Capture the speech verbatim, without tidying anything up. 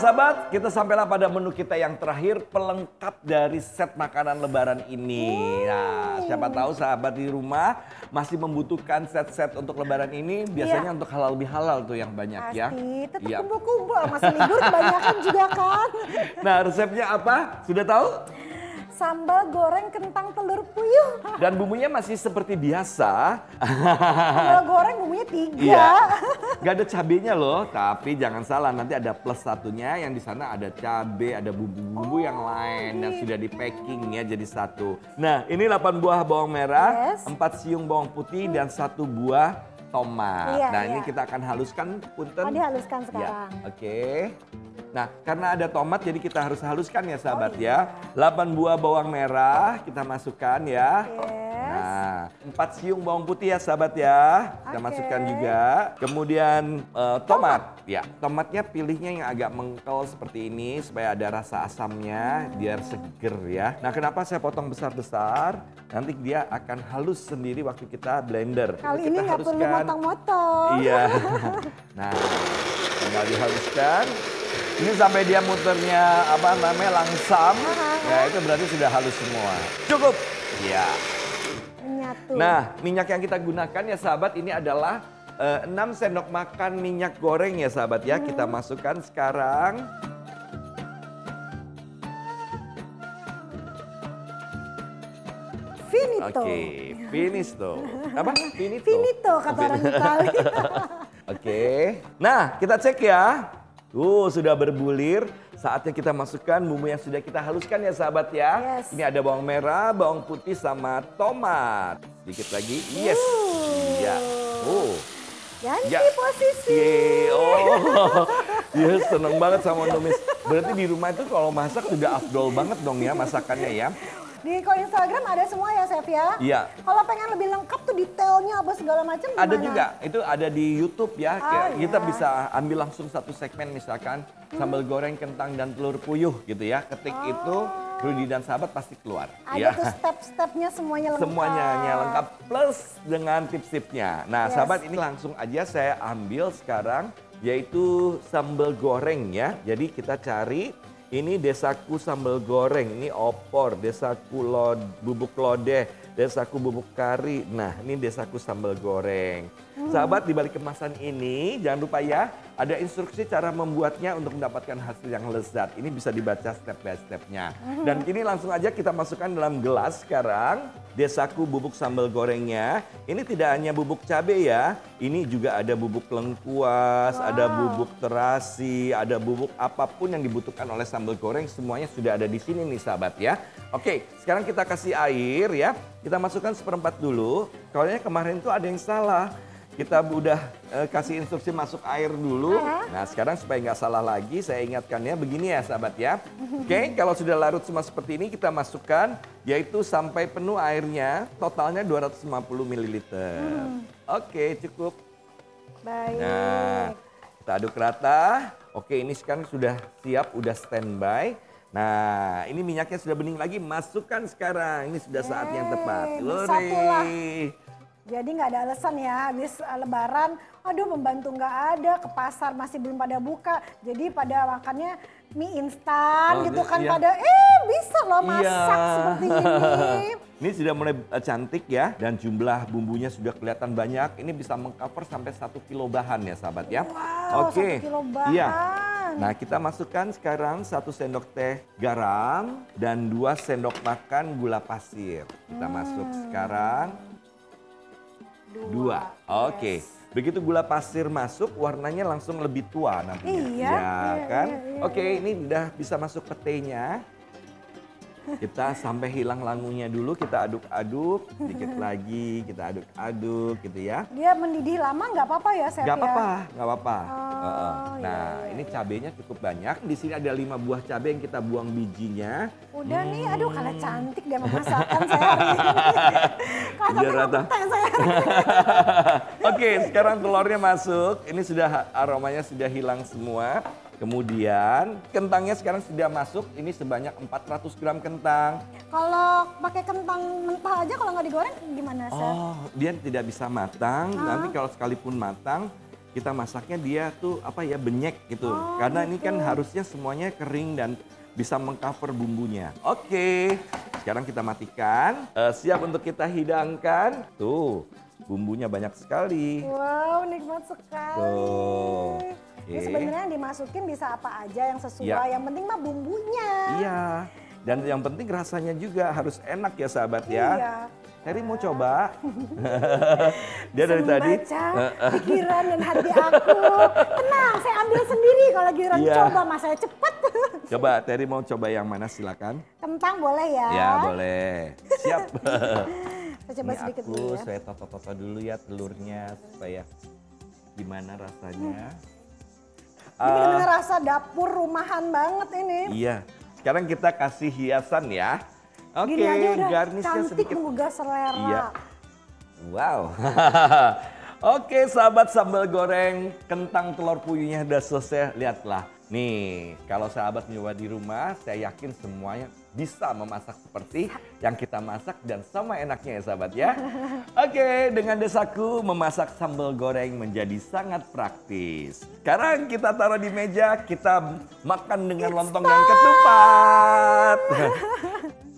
sahabat, kita sampailah pada menu kita yang terakhir, pelengkap dari set makanan lebaran ini. Nah, siapa tahu sahabat di rumah masih membutuhkan set-set untuk lebaran ini, biasanya Iya. untuk halal lebih halal tuh yang banyak Pasti, ya. tetap Iya. kumpul-kumpul, masih libur kebanyakan juga kan. Nah, resepnya apa? Sudah tahu? Sambal goreng kentang telur puyuh. Dan bumbunya masih seperti biasa. Sambal goreng bumbunya tiga. Iya. Gak ada cabenya loh, tapi jangan salah nanti ada plus satunya yang di sana ada cabe, ada bumbu-bumbu Oh, yang lain yang gitu. sudah di packing ya jadi satu. Nah, ini delapan buah bawang merah, Yes. empat siung bawang putih dan satu buah tomat. Iya, nah, iya. ini kita akan haluskan punten. Oh, dihaluskan Ya, sekarang. oke. Nah, karena ada tomat jadi kita harus haluskan ya sahabat Oh, ya. delapan buah bawang merah kita masukkan ya. Yes. Nah, empat siung bawang putih ya sahabat ya. Kita Oke. masukkan juga. Kemudian eh, tomat. Ya, tomatnya pilihnya yang agak mengkel seperti ini supaya ada rasa asamnya biar seger ya. Nah, kenapa saya potong besar-besar? Nanti dia akan halus sendiri waktu kita blender. Kali Kita ini nggak perlu haluskan. motong-motong. Iya. Nah, tinggal dihaluskan. Ini sampai dia muternya apa namanya langsam. Ya, itu berarti sudah halus semua. Cukup. Iya. Menyatu. Nah, minyak yang kita gunakan ya sahabat ini adalah eh, enam sendok makan minyak goreng ya sahabat ya. Kita masukkan sekarang. Finito. Oke, finish tuh. Apa? Finito. Finito kata orang Itali. Oke. Nah, kita cek ya. Tuh, sudah berbulir. Saatnya kita masukkan bumbu yang sudah kita haluskan ya sahabat ya. Yes. Ini ada bawang merah, bawang putih sama tomat. Sedikit lagi. Yes. Uh. Iya. Oh. Ganti Ya. posisi. Yeay. Oh. Yes, seneng banget sama Numis. Berarti di rumah itu kalau masak sudah afdol banget dong ya masakannya ya. Di kalau Instagram ada semua ya, Chef ya? Iya. Kalau pengen lebih lengkap tuh detailnya apa segala macam gimana? Ada juga, itu ada di YouTube ya. Oh, Kayak iya. Kita bisa ambil langsung satu segmen misalkan sambal goreng kentang dan telur puyuh gitu ya. Ketik itu Rudy dan sahabat pasti keluar. Ada ya. tuh step-stepnya semuanya lengkap. Semuanya hanya lengkap plus dengan tips-tipsnya. Nah, Yes. sahabat ini langsung aja saya ambil sekarang yaitu sambal goreng ya. Jadi kita cari ini desaku sambal goreng, ini opor, desaku lod, bubuk lodeh, desaku bubuk kari. Nah, ini desaku sambal goreng. Sahabat, di balik kemasan ini jangan lupa ya, ada instruksi cara membuatnya untuk mendapatkan hasil yang lezat. Ini bisa dibaca step by step-nya. Dan kini langsung aja kita masukkan dalam gelas sekarang desaku bubuk sambal gorengnya. Ini tidak hanya bubuk cabai ya, ini juga ada bubuk lengkuas, Wow. ada bubuk terasi, ada bubuk apapun yang dibutuhkan oleh sambal goreng, semuanya sudah ada di sini nih sahabat ya. Oke, sekarang kita kasih air ya. Kita masukkan seperempat dulu. Soalnya kemarin tuh ada yang salah. Kita udah eh, kasih instruksi masuk air dulu. Nah, sekarang supaya nggak salah lagi, saya ingatkannya begini ya sahabat ya. Oke, kalau sudah larut semua seperti ini, kita masukkan yaitu sampai penuh airnya, totalnya dua ratus lima puluh mililiter. Oke, cukup. Baik. Nah, kita aduk rata. Oke, ini sekarang sudah siap, udah standby. Nah, ini minyaknya sudah bening lagi, masukkan sekarang. Ini sudah saat yang tepat. Yeay, bersatulah. Hore. Jadi nggak ada alasan ya habis uh, lebaran, aduh pembantu nggak ada, ke pasar masih belum pada buka. Jadi pada makannya mie instan Oh, gitu kan iya. pada, eh bisa loh masak Iya. seperti ini. Ini sudah mulai eh, cantik ya dan jumlah bumbunya sudah kelihatan banyak. Ini bisa mengcover sampai satu kilo bahan ya sahabat ya. Wow, Oke. satu kilo bahan. Iya. Nah, kita masukkan sekarang satu sendok teh garam dan dua sendok makan gula pasir. Kita masuk sekarang dua. Oke. Yes. Begitu gula pasir masuk, warnanya langsung lebih tua nantinya. Iya, Ya, iya, kan? iya, iya, Oke, ini udah bisa masuk petenya. Kita sampai hilang langunya dulu, kita aduk-aduk, sedikit lagi kita aduk-aduk gitu ya. Dia mendidih lama nggak apa-apa ya, Chef Gak ya? apa-apa, gak apa-apa. Oh, Heeh. iya, Nah, iya, ini iya. cabenya cukup banyak. Di sini ada lima buah cabai yang kita buang bijinya. Udah nih, Hmm. aduh kalah cantik dia memasakkan saya hari ini. Kalah Biar rata. tengok saya. Oke, sekarang telurnya masuk. Ini sudah aromanya sudah hilang semua. Kemudian kentangnya sekarang sudah masuk. Ini sebanyak empat ratus gram kentang. Kalau pakai kentang mentah aja kalau nggak digoreng gimana, Chef? Oh, dia tidak bisa matang. Ah. Nanti kalau sekalipun matang, kita masaknya dia tuh apa ya benyek gitu. Oh, Karena ini gitu. kan harusnya semuanya kering dan bisa mengcover bumbunya. Oke, sekarang kita matikan. Eh, siap untuk kita hidangkan. Tuh, bumbunya banyak sekali. Wow, nikmat sekali. Tuh. Ini Oke. sebenarnya yang dimasukin bisa apa aja yang sesuai. Ya. Yang penting mah bumbunya. Iya, dan yang penting rasanya juga harus enak ya sahabat ya. Iya. Terry mau coba? Dia dari Bisa tadi. membaca pikiran dan hati aku. Tenang, saya ambil sendiri kalau giliran Iya. coba, mas saya cepet. Coba Terry mau coba yang mana silakan. Kentang boleh ya? Ya boleh. Siap. Saya coba Ini sedikit aku dulu ya. saya toto-toto dulu ya telurnya supaya gimana rasanya. Ini benar-benar rasa dapur rumahan banget ini. Iya. Sekarang kita kasih hiasan ya. Oke, Gini aja udah garnisnya cantik sedikit. menggugah selera. Iya. Wow. Oke sahabat sambal goreng kentang telur puyuhnya udah selesai. Lihatlah. Nih kalau sahabat nyoba di rumah saya yakin semuanya bisa memasak seperti yang kita masak dan sama enaknya ya sahabat ya. Oke dengan Desaku memasak sambal goreng menjadi sangat praktis. Sekarang kita taruh di meja kita makan dengan lontong dan ketupat.